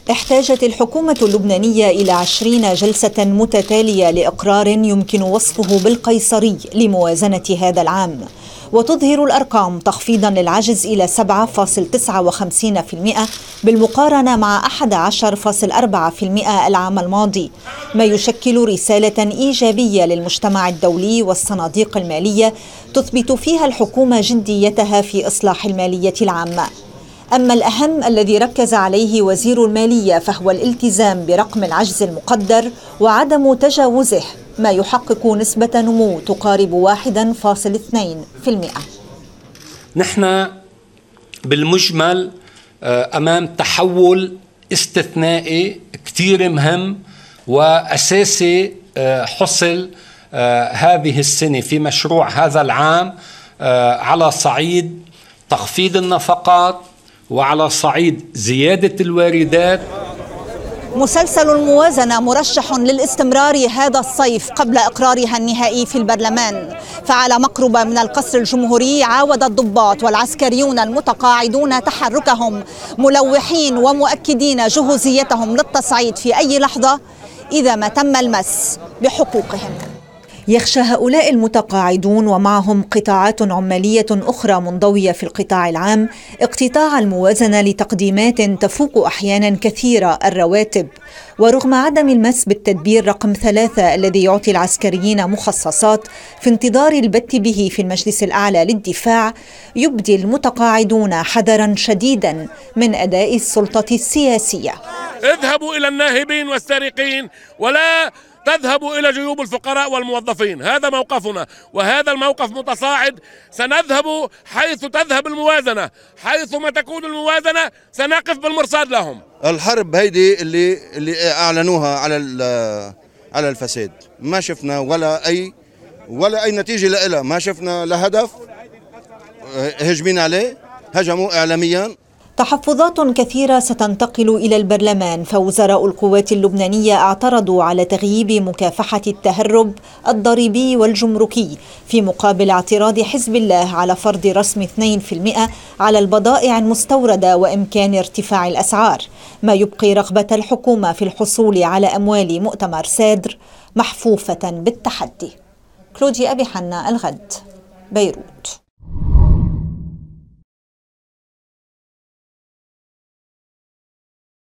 احتاجت الحكومة اللبنانية إلى 20 جلسة متتالية لإقرار يمكن وصفه بالقيصري لموازنة هذا العام، وتظهر الأرقام تخفيضا للعجز إلى 7.55% بالمقارنة مع 11.4% العام الماضي، ما يشكل رسالة إيجابية للمجتمع الدولي والصناديق المالية تثبت فيها الحكومة جديتها في إصلاح المالية العامة. أما الأهم الذي ركز عليه وزير المالية فهو الالتزام برقم العجز المقدر وعدم تجاوزه، ما يحقق نسبة نمو تقارب 1.2%. نحن بالمجمل أمام تحول استثنائي كتير مهم وأساسي حصل هذه السنة في مشروع هذا العام على صعيد تخفيض النفقات وعلى صعيد زيادة الواردات. مسلسل الموازنة مرشح للاستمرار هذا الصيف قبل إقرارها النهائي في البرلمان، فعلى مقربة من القصر الجمهوري عاود الضباط والعسكريون المتقاعدون تحركهم ملوحين ومؤكدين جهوزيتهم للتصعيد في أي لحظة إذا ما تم المس بحقوقهم. يخشى هؤلاء المتقاعدون ومعهم قطاعات عمالية أخرى منضوية في القطاع العام اقتطاع الموازنة لتقديمات تفوق أحيانا كثيرة الرواتب، ورغم عدم المس بالتدبير رقم 3 الذي يعطي العسكريين مخصصات في انتظار البت به في المجلس الأعلى للدفاع، يبدي المتقاعدون حذرا شديدا من أداء السلطة السياسية. اذهبوا إلى الناهبين والسارقين ولا تذهبوا إلى جيوب الفقراء والموظفين، هذا موقفنا وهذا الموقف متصاعد. سنذهب حيث تذهب الموازنة، حيث ما تكون الموازنة سنقف بالمرصاد لهم. الحرب هيدي اللي أعلنوها على الفساد، ما شفنا ولا أي نتيجة لها، ما شفنا لهدف هجمين عليه، هجموا إعلاميا. تحفظات كثيرة ستنتقل إلى البرلمان، فوزراء القوات اللبنانية اعترضوا على تغييب مكافحة التهرب الضريبي والجمركي في مقابل اعتراض حزب الله على فرض رسم 2% على البضائع المستوردة وإمكان ارتفاع الأسعار، ما يبقي رغبة الحكومة في الحصول على أموال مؤتمر سادر محفوفة بالتحدي. كلودي أبي حنا، الغد، بيروت.